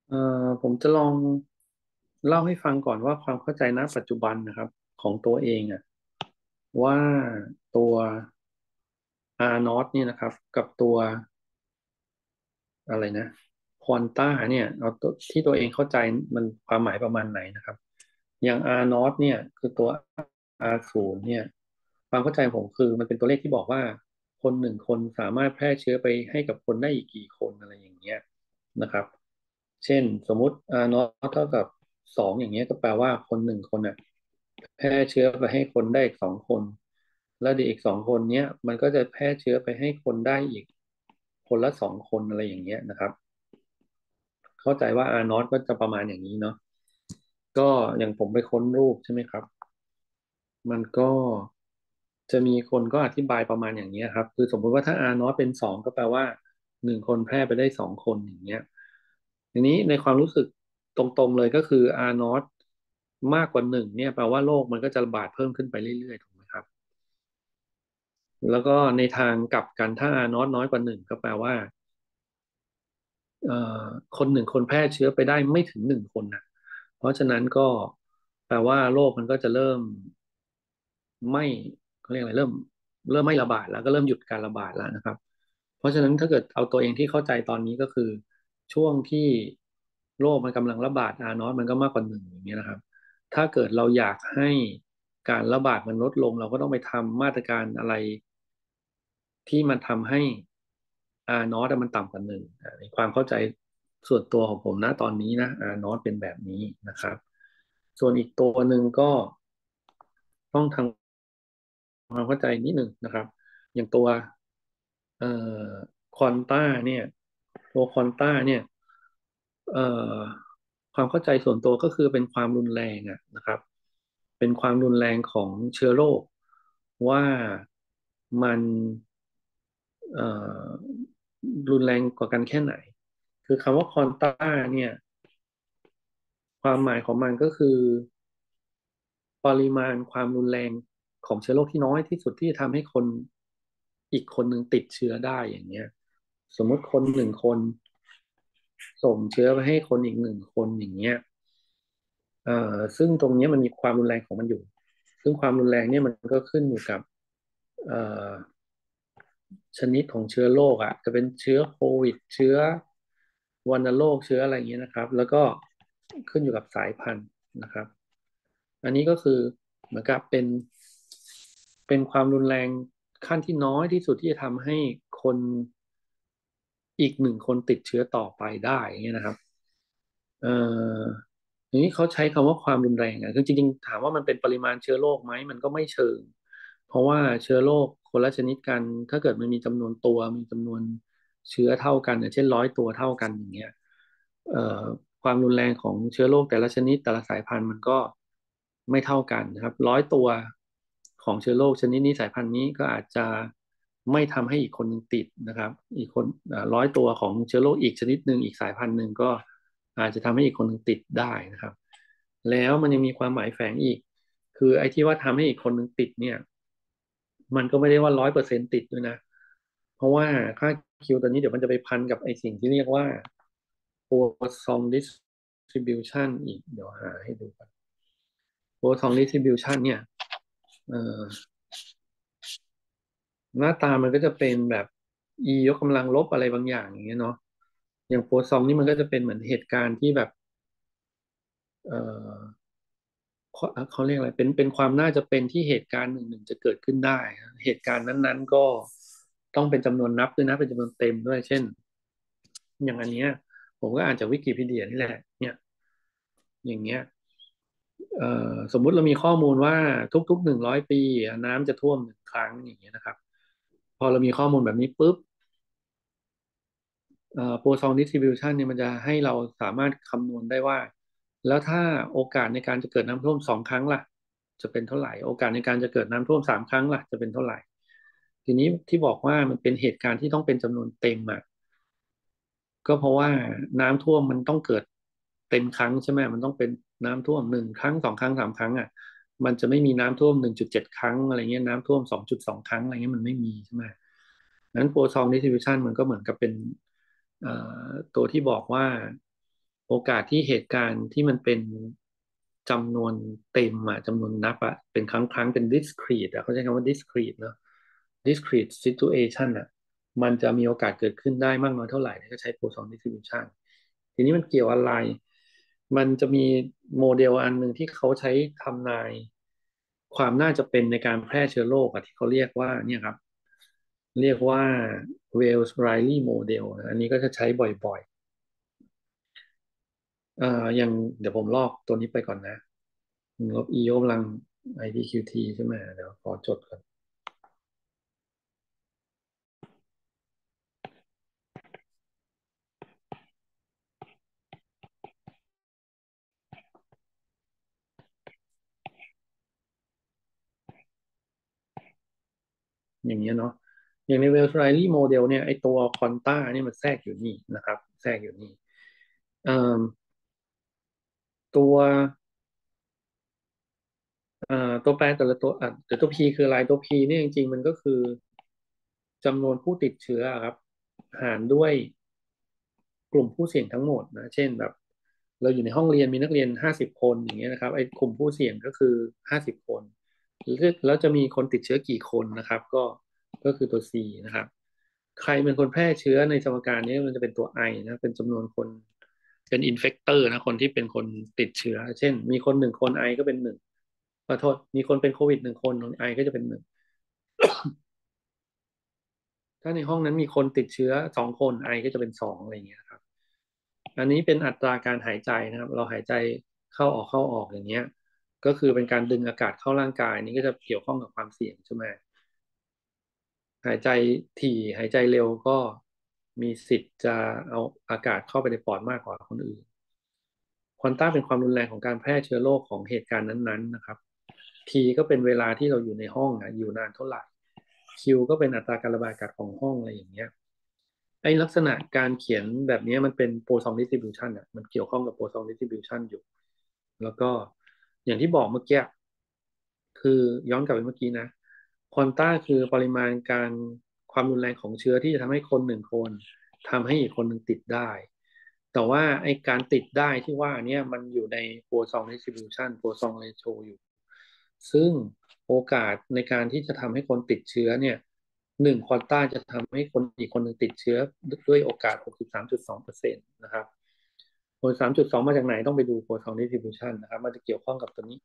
ผมจะลองเล่าให้ฟังก่อนว่าความเข้าใจณปัจจุบันนะครับของตัวเองอะว่าตัว R นอตเนี่ยนะครับกับตัวอะไรนะควอนต้าเนี่ยเอาตัวที่ตัวเองเข้าใจมันความหมายประมาณไหนนะครับอย่าง R นอตเนี่ยคือตัว R ศูนย์เนี่ยความเข้าใจผมคือมันเป็นตัวเลขที่บอกว่าคนหนึ่งคนสามารถแพร่เชื้อไปให้กับคนได้อีกกี่คนอะไรอย่างเงี้ยนะครับ เช่นสมมุติ R นอตเท่ากับสองอย่างเงี้ยก็แปลว่าคนหนึ่งคนอ่ะแพร่เชื้อไปให้คนได้อีกสองคนแล้วเดี๋ยวอีกสองคนเนี้ยมันก็จะแพร่เชื้อไปให้คนได้อีกคนละสองคนอะไรอย่างเงี้ยนะครับเข้าใจว่า R นอตก็จะประมาณอย่างนี้เนาะก็อย่างผมไปค้นรูปใช่ไหมครับมันก็จะมีคนก็อธิบายประมาณอย่างนี้ยครับคือสมมุติว่าถ้า R นอตเป็นสองก็แปลว่าหนึ่งคนแพร่ไปได้สองคนอย่างเงี้ย ทีนี้ในความรู้สึกตรงๆเลยก็คือ R นอตมากกว่าหนึ่งเนี่ยแปลว่าโลกมันก็จะระบาดเพิ่มขึ้นไปเรื่อยๆถูกไหมครับแล้วก็ในทางกลับกันถ้า R นอตน้อยกว่าหนึ่งก็แปลว่าเอ่อคนหนึ่งคนแพร่เชื้อไปได้ไม่ถึงหนึ่งคนนะเพราะฉะนั้นก็แปลว่าโลกมันก็จะเริ่มไม่เขาเรียกอะไรเริ่มไม่ระบาดแล้วก็เริ่มหยุดการระบาดแล้วนะครับเพราะฉะนั้นถ้าเกิดเอาตัวเองที่เข้าใจตอนนี้ก็คือช่วงที่โรคมันกำลังระบาดอาร์นอสมันก็มากกว่าหนึ่งอย่างเงี้ยนะครับถ้าเกิดเราอยากให้การระบาดมันลดลงเราก็ต้องไปทำมาตรการอะไรที่มันทำให้อาร์นอสมันต่ำกว่าหนึ่งในความเข้าใจส่วนตัวของผมนะตอนนี้นะอาร์นอสเป็นแบบนี้นะครับส่วนอีกตัวหนึ่งก็ต้องทำความเข้าใจนิดหนึ่งนะครับอย่างตัว เอ่อควอนต้าเนี่ยตัวควอนต้าเนี่ยเอ่อความเข้าใจส่วนตัวก็คือเป็นความรุนแรงอะนะครับเป็นความรุนแรงของเชื้อโรคว่ามันเอ่อรุนแรงกว่ากันแค่ไหนคือคำว่าควอนต้าเนี่ยความหมายของมันก็คือปริมาณความรุนแรงของเชื้อโรคที่น้อยที่สุดที่จะทำให้คนอีกคนหนึ่งติดเชื้อได้อย่างเงี้ย สมมติคนหนึ่งคนส่งเชื้อไปให้คนอีกหนึ่งคนอย่างเงี้ยซึ่งตรงเนี้ยมันมีความรุนแรงของมันอยู่ซึ่งความรุนแรงเนี่ยมันก็ขึ้นอยู่กับเอ่อชนิดของเชื้อโรคอ่ะจะเป็นเชื้อโควิดเชื้อวัณโรคเชื้ออะไรอย่างเงี้ยนะครับแล้วก็ขึ้นอยู่กับสายพันธุ์นะครับอันนี้ก็คือเหมือนกับเป็นความรุนแรงขั้นที่น้อยที่สุดที่จะทำให้คนอีกหนึ่งคนติดเชื้อต่อไปได้อย่างเงี้ยนะครับ เอ่อทีนี้เขาใช้คำว่าความรุนแรงอ่ะคือจริงๆถามว่ามันเป็นปริมาณเชื้อโรคไหมมันก็ไม่เชิงเพราะว่าเชื้อโรคคนละชนิดกันถ้าเกิดมันมีจำนวนตัวมีจำนวนเชื้อเท่ากันอย่างเช่น100 ตัวเท่ากันอย่างเงี้ยเอ่อความรุนแรงของเชื้อโรคแต่ละชนิดแต่ละสายพันธุ์มันก็ไม่เท่ากันนะครับ100 ตัวของเชื้อโรคชนิดนี้สายพันธุ์นี้ก็อาจจะไม่ทำให้อีกคนหนึ่งติดนะครับอีกคน100 ตัวของเชื้อโรคอีกชนิดหนึ่งอีกสายพันธุ์หนึ่งก็ อาจจะทำให้อีกคนหนึ่งติดได้นะครับแล้วมันยังมีความหมายแฝงอีกคือไอ้ที่ว่าทำให้อีกคนหนึ่งติดเนี่ยมันก็ไม่ได้ว่า100%ติดด้วยนะเพราะว่าค่าคิวตัวนี้เดี๋ยวมันจะไปพันกับไอ้สิ่งที่เรียกว่า Poisson distribution อีกเดี๋ยวหาให้ดูกัน Poisson distribution เนี่ยเอ่อหน้าตามันก็จะเป็นแบบ e ยกกำลังลบอะไรบางอย่างอย่างเงี้ยเนาะอย่างโพซองนี่มันก็จะเป็นเหมือนเหตุการณ์ที่แบบเอ่อ เขาเรียกอะไรเป็นความน่าจะเป็นที่เหตุการณ์หนึ่งจะเกิดขึ้นได้นะเหตุการณ์นั้นๆก็ต้องเป็นจำนวนนับด้วยนะเป็นจำนวนเต็มด้วยเช่นอย่างอันเนี้ยผมก็อ่านจากวิกิพีเดียนี่แหละเนี่ยอย่างเงี้ยสมมุติเรามีข้อมูลว่าทุกๆ100 ปีน้ำจะท่วม1 ครั้งอย่างเงี้ยนะครับพอเรามีข้อมูลแบบนี้ปุ๊บ โปรซองดิสทริบิวชันเนี่ยมันจะให้เราสามารถคำนวณได้ว่าแล้วถ้าโอกาสในการจะเกิดน้ำท่วม2 ครั้งล่ะจะเป็นเท่าไหร่โอกาสในการจะเกิดน้ำท่วม3 ครั้งล่ะจะเป็นเท่าไหร่ทีนี้ที่บอกว่ามันเป็นเหตุการณ์ที่ต้องเป็นจำนวนเต็มอ่ะก็เพราะว่าน้ำท่วมมันต้องเกิดเต็มครั้งใช่ไหมมันต้องเป็นน้ำท่วม1 ครั้ง2 ครั้ง3 ครั้งอ่ะมันจะไม่มีน้ำท่วม1.7 ครั้งอะไรเงี้ยน้ำท่วม2.2 ครั้งอะไรเงี้ยมันไม่มีใช่ไหม นั้นโปรซองดิสทริบิวชันมันก็เหมือนกับเป็นเอ่ตัวที่บอกว่าโอกาสที่เหตุการณ์ที่มันเป็นจำนวนเต็มอะจำนวนนับอะเป็นครั้งเป็น discrete อะเขาใช้คำว่า discrete เนอะ discrete situation อะมันจะมีโอกาสเกิดขึ้นได้มากน้อยเท่าไหร่ก็ใช้ Poisson distribution ทีนี้มันเกี่ยวอะไรมันจะมีโมเดลอันหนึ่งที่เขาใช้ทำนายความน่าจะเป็นในการแพร่เชื้อโรคอะที่เขาเรียกว่าเนี่ยครับเรียกว่า Wells-Riley model อันนี้ก็จะใช้บ่อยๆอย่างเดี๋ยวผมลอกตัวนี้ไปก่อนนะลบ e ยกกำลัง IPQT ใช่ไหมเดี๋ยวขอจดก่อนอย่างเงี้ยเนาะอย่างใน Wells-Riley model เนี่ยไอตัวควอนต้าเนี่ยมันแทรกอยู่นี่นะครับแทรกอยู่นี่เอ่อตัวตัวแปรแต่ละตัวแต่ตัว P คืออะไรตัว P เนี่ยจริงๆมันก็คือจำนวนผู้ติดเชื้อครับหารด้วยกลุ่มผู้เสี่ยงทั้งหมดนะเช่นแบบเราอยู่ในห้องเรียนมีนักเรียน50 คนอย่างเงี้ยนะครับไอ้กลุ่มผู้เสี่ยงก็คือ50 คนแล้วจะมีคนติดเชื้อกี่คนนะครับก็คือตัว C นะครับใครเป็นคนแพร่เชื้อในสมการนี้มันจะเป็นตัว I นะเป็นจำนวนคนเป็นอินเฟกเตอร์นะคนที่เป็นคนติดเชื้อเช่นมีคน1 คนไอก็เป็นหนึ่ง ขอโทษมีคนเป็นโควิด1 คนไอก็จะเป็นหนึ่งถ้าในห้องนั้นมีคนติดเชื้อ2 คนไอก็จะเป็น2อะไรอย่างเงี้ยครับอันนี้เป็นอัตราการหายใจนะครับเราหายใจเข้าออกอย่างเงี้ยก็คือเป็นการดึงอากาศเข้าร่างกายนี่ก็จะเกี่ยวข้องกับความเสี่ยงใช่ไหมหายใจถี่หายใจเร็วก็มีสิทธิ์จะเอาอากาศเข้าไปในปอดมากกว่าคนอื่นควอนตัมเป็นความรุนแรงของการแพร่เชื้อโรคของเหตุการณ์นั้นๆนะครับ T ก็เป็นเวลาที่เราอยู่ในห้องอยู่นานเท่าไหร่ Q ก็เป็นอัตราการระบายอากาศของห้องอะไรอย่างเงี้ยไอ้ลักษณะการเขียนแบบนี้มันเป็นโพซองดิสติบิวชันมันเกี่ยวข้องกับโพซองดิสติบิวชันอยู่แล้วก็อย่างที่บอกเมื่อกี้คือย้อนกลับไปเมื่อกี้นะควอนต้าคือปริมาณการความรุนแรงของเชื้อที่จะทำให้คน1 คนทำให้อีกคนหนึ่งติดได้แต่ว่าไอ้การติดได้ที่ว่าเนี่ยมันอยู่ในโพซองดิสติบิวชันโพซองเรโชอยู่ ซึ่งโอกาสในการที่จะทำให้คนติดเชื้อเนี่ย1 ควอนต้าจะทำให้คนอีกคนหนึ่งติดเชื้อด้วยโอกาส63.2%นะครับ63.2มาจากไหนต้องไปดู Poisson distribution นะครับมันจะเกี่ยวข้องกับตัวนี้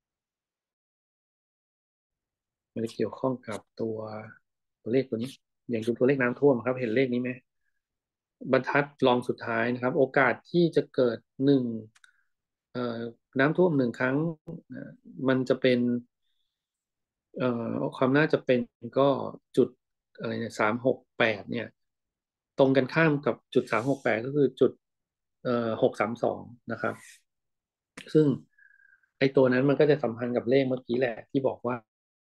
มันจะเกี่ยวข้องกับตัวเลขตัวนี้อย่างตัวเลขน้ำท่วมครับเห็นเลขนี้ไหมบรรทัดรองสุดท้ายนะครับโอกาสที่จะเกิดเอ่อน้ำท่วม1 ครั้งมันจะเป็น ความน่าจะเป็นก็จุดอะไรเนี่ย368เนี่ยตรงกันข้ามกับจุด368ก็คือจุด632นะครับซึ่งไอ้ตัวนั้นมันก็จะสัมพันธ์กับเลขเมื่อกี้แหละที่บอกว่า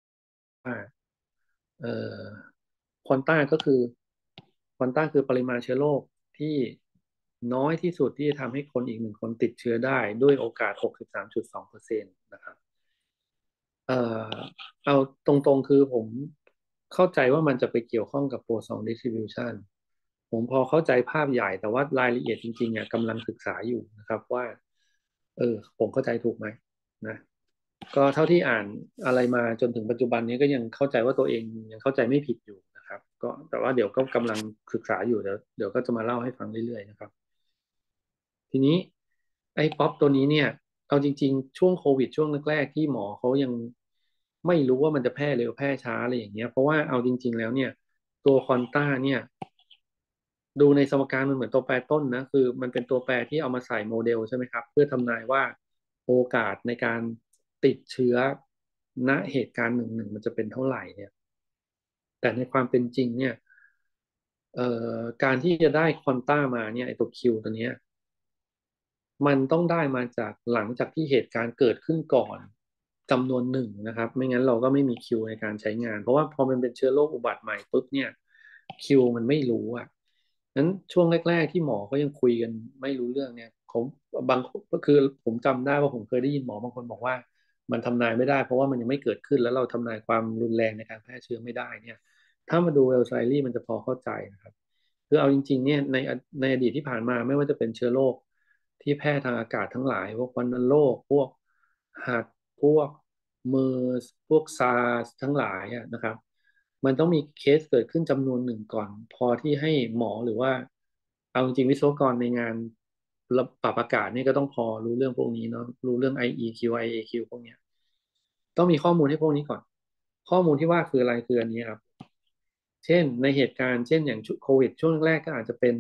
เอ่อควอนต้าก็คือควอนต้าคือปริมาณเชื้อโรคที่น้อยที่สุดที่จะทำให้คนอีก1 คนติดเชื้อได้ด้วยโอกาส63.2%นะครับ เอ่อเอาตรงๆคือผมเข้าใจว่ามันจะไปเกี่ยวข้องกับ Poisson distribution ผมพอเข้าใจภาพใหญ่แต่ว่ารายละเอียดจริงๆเนี่ยกำลังศึกษาอยู่นะครับว่าผมเข้าใจถูกไหมนะก็เท่าที่อ่านอะไรมาจนถึงปัจจุบันนี้ก็ยังเข้าใจว่าตัวเองยังเข้าใจไม่ผิดอยู่นะครับก็แต่ว่าเดี๋ยวก็กำลังศึกษาอยู่เดี๋ยวก็จะมาเล่าให้ฟังเรื่อยๆนะครับ ทีนี้ไอ้ป๊อปตัวนี้เนี่ยเอาจริงๆช่วงโควิดช่วงแรกๆที่หมอเขายังไม่รู้ว่ามันจะแพร่เร็วแพร่ช้าอะไรอย่างเงี้ยเพราะว่าเอาจริงๆแล้วเนี่ยตัวควอนต้าเนี่ยดูในสมการมันเหมือนตัวแปรต้นนะคือมันเป็นตัวแปรที่เอามาใส่โมเดลใช่ไหมครับเพื่อทำนายว่าโอกาสในการติดเชื้อณเหตุการณ์หนึ่งมันจะเป็นเท่าไหร่เนี่ยแต่ในความเป็นจริงเนี่ยการที่จะได้ควอนต้ามาเนี่ยไอตัวคิวตัวเนี้ย มันต้องได้มาจากหลังจากที่เหตุการณ์เกิดขึ้นก่อนจำนวน1นะครับไม่งั้นเราก็ไม่มีคิวในการใช้งานเพราะว่าพอมันเป็นเชื้อโรคอุบัติใหม่ปุ๊บเนี่ยคิวมันไม่รู้อ่ะนั้นช่วงแรกๆที่หมอก็ยังคุยกันไม่รู้เรื่องเนี่ยผมบางก็คือผมจำได้ว่าผมเคยได้ยินหมอบางคนบอกว่ามันทำนายไม่ได้เพราะว่ามันยังไม่เกิดขึ้นแล้วเราทำนายความรุนแรงในการแพร่เชื้อไม่ได้เนี่ยถ้ามาดูเอลไซลี่มันจะพอเข้าใจนะครับ คือเอาจริงๆเนี่ยในอดีตที่ผ่านมาไม่ว่าจะเป็นเชื้อโรคที่แพร่ทางอากาศทั้งหลายพวกวัณโรคพวกหัดพวกเมอร์สพวกซาร์สทั้งหลายอะนะครับมันต้องมีเคสเกิดขึ้นจำนวนหนึ่งก่อนพอที่ให้หมอหรือว่าเอาจริงๆวิศวกรในงานระปรับอากาศนี่ก็ต้องพอรู้เรื่องพวกนี้เนาะรู้เรื่อง IEQ IAQ พวกเนี้ยต้องมีข้อมูลให้พวกนี้ก่อนข้อมูลที่ว่าคืออะไรคืออันนี้ครับเช่นในเหตุการณ์เช่นอย่างโควิดช่วงแรกๆก็อาจจะเป็น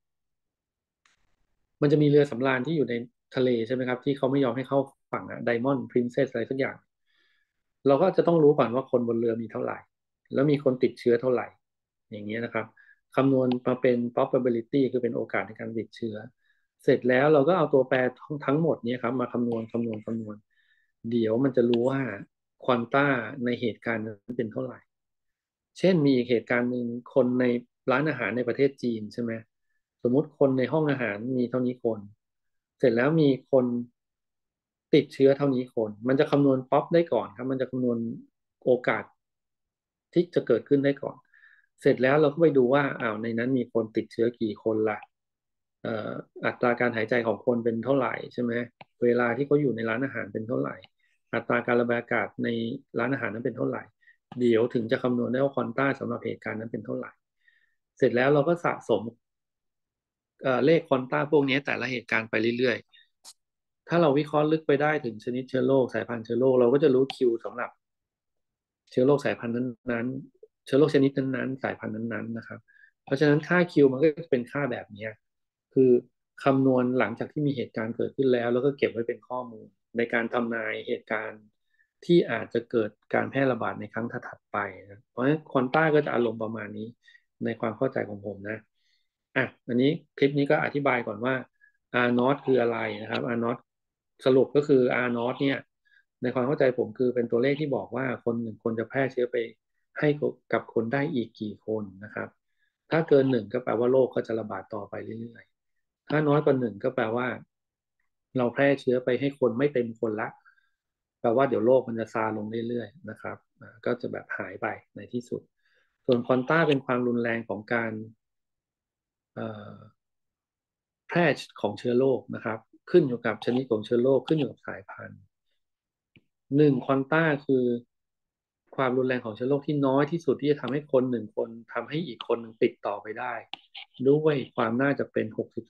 มันจะมีเรือสำราญที่อยู่ในทะเลใช่ไหมครับที่เขาไม่ยอมให้เข้าฝั่งอะไดมอนด์พรินเซสอะไรสักอย่างเราก็จะต้องรู้ก่อนว่าคนบนเรือมีเท่าไหร่แล้วมีคนติดเชื้อเท่าไหร่อย่างเงี้ยนะครับคำนวณมาเป็น probability คือเป็นโอกาสในการติดเชื้อเสร็จแล้วเราก็เอาตัวแปรทั้งหมดนี้ครับมาคำนวณเดี๋ยวมันจะรู้ว่าควอนต้าในเหตุการณ์นั้นเป็นเท่าไหร่ เช่นมีอีกเหตุการณ์หนึ่งคนในร้านอาหารในประเทศจีนใช่ไหมสมมุติคนในห้องอาหารมีเท่านี้คนเสร็จแล้วมีคนติดเชื้อเท่านี้คนมันจะคำนวณป๊อปได้ก่อนครับมันจะคำนวณโอกาสที่จะเกิดขึ้นได้ก่อนเสร็จแล้วเราก็ไปดูว่าในนั้นมีคนติดเชื้อกี่คนล่ะเอ่ออัตราการหายใจของคนเป็นเท่าไหร่ใช่ไหมเวลาที่เขาอยู่ในร้านอาหารเป็นเท่าไหร่อัตราการระบายอากาศในร้านอาหารนั้นเป็นเท่าไหร่ เดี๋ยวถึงจะคำนวณได้ว่าควอนต้าสำหรับเหตุการณ์นั้นเป็นเท่าไหร่ เสร็จแล้วเราก็สะสมเลขควอนต้าพวกนี้แต่ละเหตุการณ์ไปเรื่อยๆ ถ้าเราวิเคราะห์ลึกไปได้ถึงชนิดเชื้อโรคสายพันธุ์เชื้อโรคเราก็จะรู้คิวสำหรับ เชื้อโรคสายพันธุ์นั้นๆเชื้อโรคชนิดนั้นๆสายพันธุ์นั้นๆนะครับเพราะฉะนั้นค่าคิวมันก็จะเป็นค่าแบบนี้คือคำนวณหลังจากที่มีเหตุการณ์เกิดขึ้นแล้วก็เก็บไว้เป็นข้อมูลในการทำนายเหตุการณ์ที่อาจจะเกิดการแพร่ระบาดในครั้งถัดไปนะเพราะฉะนั้นควอนต้าก็จะอารมณ์ประมาณนี้ในความเข้าใจของผมนะอันนี้คลิปนี้ก็อธิบายก่อนว่า R naught คืออะไรนะครับ R naught สรุปก็คือ R naught เนี่ย ในความเข้าใจผมคือเป็นตัวเลขที่บอกว่าคนหนึ่งคนจะแพร่เชื้อไปให้กับคนได้อีกกี่คนนะครับถ้าเกินหนึ่งก็แปลว่าโรคก็จะระบาดต่อไปเรื่อยๆถ้าน้อยกว่าหนึ่งก็แปลว่าเราแพร่เชื้อไปให้คนไม่เต็มคนละแปลว่าเดี๋ยวโรคมันจะซาลงเรื่อยๆนะครับก็จะแบบหายไปในที่สุดส่วนควอนต้าเป็นความรุนแรงของการเอ่อแพร่ของเชื้อโรคนะครับขึ้นอยู่กับชนิดของเชื้อโรคขึ้นอยู่กับสายพันธุ์ หนึ่งควอนต้าคือความรุนแรงของเชื้อโรคที่น้อยที่สุดที่จะทำให้คนหนึ่งคนทำให้อีกคนหนึ่งติดต่อไปได้ด้วยความน่าจะเป็น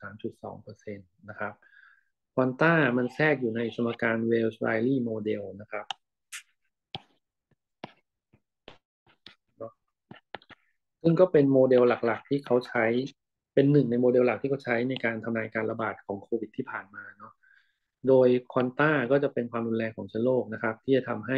63.2%นะครับควอนต้ามันแทรกอยู่ในสมการเวลส์ไรลี่โมเดลนะครับซึ่งก็เป็นโมเดลหลักๆที่เขาใช้เป็นหนึ่งในโมเดลหลักที่เขาใช้ในการทำนายการระบาดของโควิดที่ผ่านมาเนาะโดยควอนต้าก็จะเป็นความรุนแรงของเชื้อโรคนะครับที่จะทำให้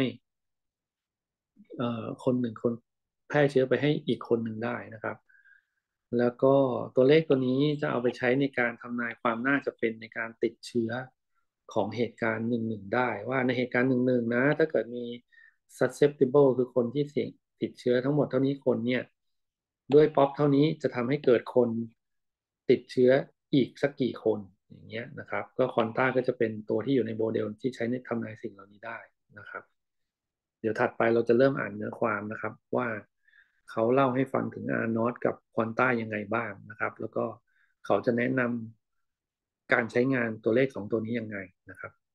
คนหนึ่งคนแพร่เชื้อไปให้อีกคนหนึ่งได้นะครับแล้วก็ตัวเลขตัวนี้จะเอาไปใช้ในการทำนายความน่าจะเป็นในการติดเชื้อของเหตุการณ์หนึ่งหนึ่งได้ว่าในเหตุการณ์หนึ่งหนึ่งนะถ้าเกิดมี susceptible คือคนที่เสี่ยงติดเชื้อทั้งหมดเท่านี้คนเนี่ยด้วยป๊อปเท่านี้จะทำให้เกิดคนติดเชื้ออีกสักกี่คนอย่างเงี้ยนะครับก็ควอนต้าก็จะเป็นตัวที่อยู่ในโมเดลที่ใช้ในทำนายสิ่งเหล่านี้ได้นะครับ เดี๋ยวถัดไปเราจะเริ่มอ่านเนื้อความนะครับว่าเขาเล่าให้ฟังถึงอาร์นอตกับควอนต้ายังไงบ้างนะครับแล้วก็เขาจะแนะนำการใช้งานตัวเลขสองตัวนี้ยังไงนะครับ